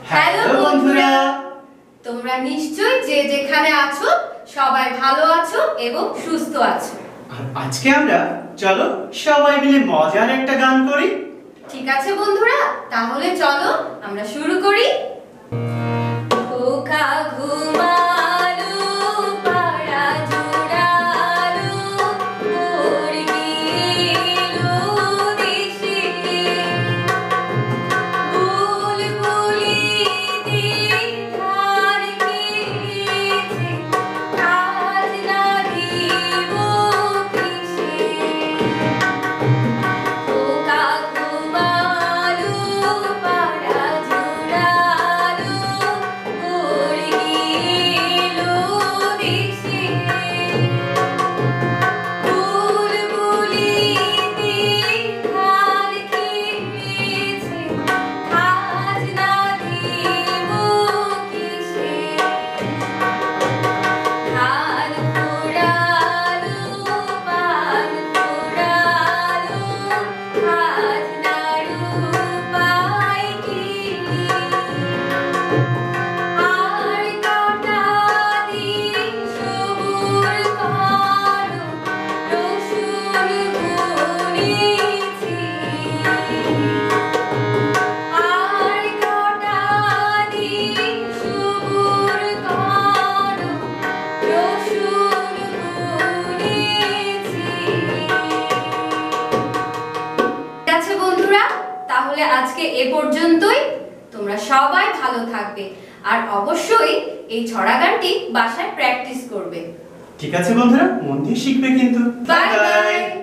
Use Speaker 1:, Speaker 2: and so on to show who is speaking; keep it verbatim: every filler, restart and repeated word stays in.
Speaker 1: Hello বন্ধুরা, তোমরা নিশ্চয়ই যে যেখানে আছো সবাই ভালো আছো এবং সুস্থ আছো।
Speaker 2: আর আজকে আমরা চলো সবাই মিলে মজার একটা গান করি।
Speaker 1: ঠিক আছে বন্ধুরা, তাহলে চলো আমরা শুরু করি। খোকা ঘুমালো পাড়া জোড়ালো ভোর গেলো দেশে, বুলবুলিতে ধার খেয়েছে কাজ লাগিব কিসে। খোকা ঘুমালো পাড়া জোড়ালো ভোর গেলো দেশে, বুলবুলিতে ধার খেয়েছে কাজ লাগিব কিসে। ধান ফুরালো পান ফুরালো আজ নাড়ু পায় কি। আর কটা দিন সবুর করো রসুন বুনেছি। আর কটা দিন সবুর করো রসুন বুনেছি। ঠিক আছে বন্ধুরা, তাহলে আজকে এ পর্যন্তই। তোমরা সবাই ভালো থাকবে আর অবশ্যই এই ছড়া গানটি বাসায় প্র্যাকটিস করবে।
Speaker 2: ঠিক আছে বন্ধুরা, মন দিয়ে শিখবে কিন্তু।
Speaker 1: Bye by.